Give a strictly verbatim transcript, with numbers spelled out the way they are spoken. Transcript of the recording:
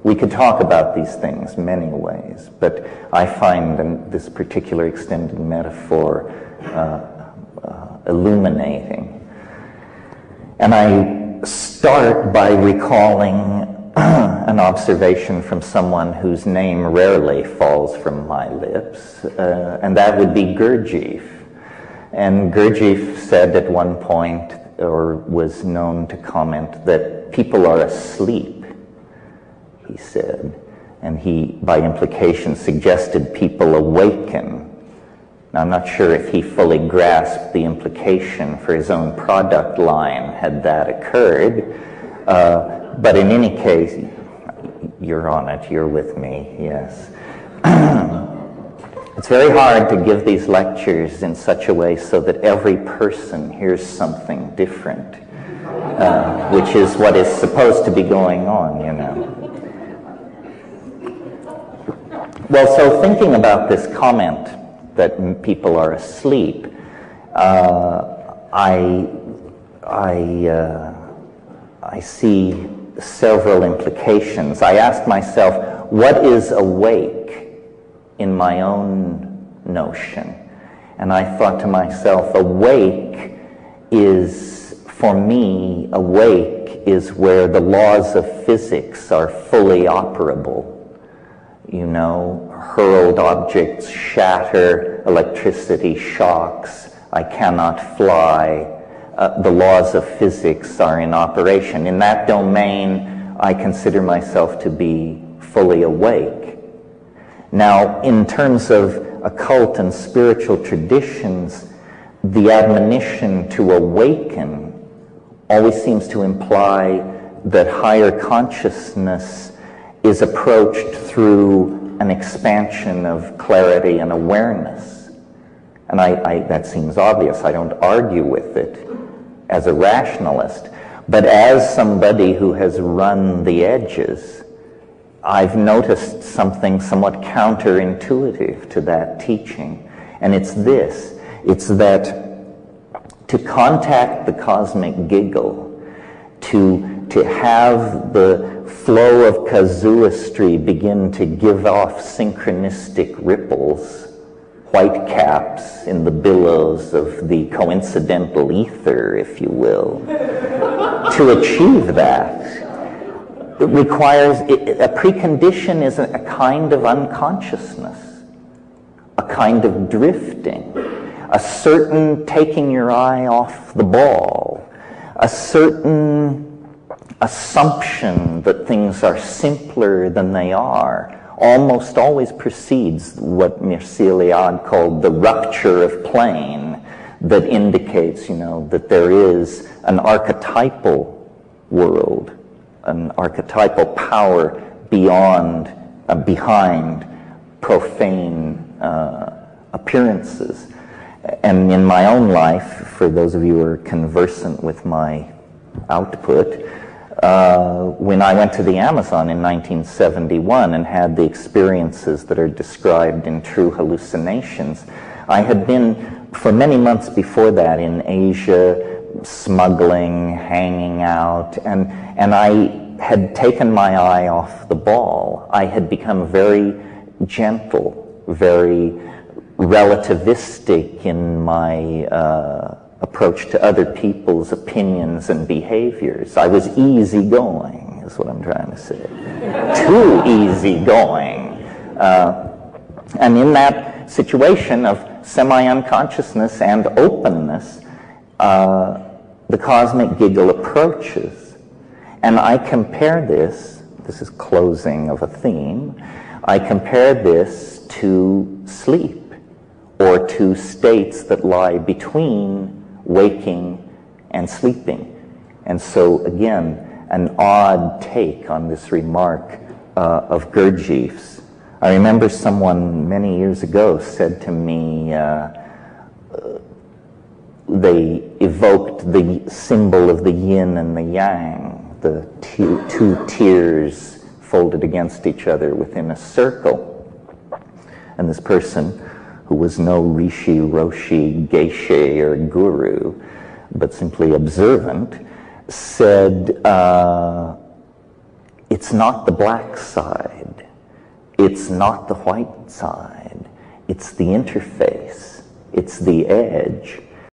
We could talk about these things many ways, but I find in this particular extended metaphor uh, uh, illuminating. And I start by recalling an observation from someone whose name rarely falls from my lips, uh, and that would be Gurdjieff. And Gurdjieff said at one point, or was known to comment, that people are asleep, he said, and he, by implication, suggested people awaken. Now, I'm not sure if he fully grasped the implication for his own product line had that occurred, uh, but in any case, you're on it, you're with me, yes. It's very hard to give these lectures in such a way so that every person hears something different, uh, which is what is supposed to be going on, you know. Well, so thinking about this comment that m- people are asleep, uh, I, I, uh, I see several implications. I asked myself, what is awake in my own notion? And I thought to myself, awake is, for me, awake is where the laws of physics are fully operable. You know, hurled objects shatter, electricity shocks, I cannot fly. Uh, the laws of physics are in operation. In that domain, I consider myself to be fully awake. Now, in terms of occult and spiritual traditions, the admonition to awaken always seems to imply that higher consciousness is approached through an expansion of clarity and awareness. And I, I, that seems obvious. I don't argue with it as a rationalist, but as somebody who has run the edges, I've noticed something somewhat counterintuitive to that teaching, and it's this. It's that to contact the cosmic giggle, to, to have the flow of casuistry begin to give off synchronistic ripples, white caps in the billows of the coincidental ether, if you will. To achieve that, it requires, a precondition is a kind of unconsciousness, a kind of drifting, a certain taking your eye off the ball, a certain assumption that things are simpler than they are, almost always precedes what Mircea Eliade called the rupture of plane, that indicates, you know, that there is an archetypal world, an archetypal power beyond, uh, behind profane uh, appearances. And in my own life, for those of you who are conversant with my output, uh, when I went to the Amazon in nineteen seventy-one and had the experiences that are described in True Hallucinations, I had been, for many months before that, in Asia, smuggling, hanging out, and, and I had taken my eye off the ball. I had become very gentle, very relativistic in my uh, approach to other people's opinions and behaviors. I was easygoing, is what I'm trying to say. Too easygoing. Uh, and in that situation of semi-unconsciousness and openness, uh, the cosmic giggle approaches. And I compare this, this is closing of a theme, I compare this to sleep, or to states that lie between waking and sleeping. And so, again, an odd take on this remark uh, of Gurdjieff's. I remember someone many years ago said to me, uh, uh, they evoked the symbol of the yin and the yang, the two, two tears folded against each other within a circle. And this person, who was no rishi, roshi, geshe, or guru, but simply observant, said, uh, It's not the black side. It's not the white side. It's the interface. It's the edge.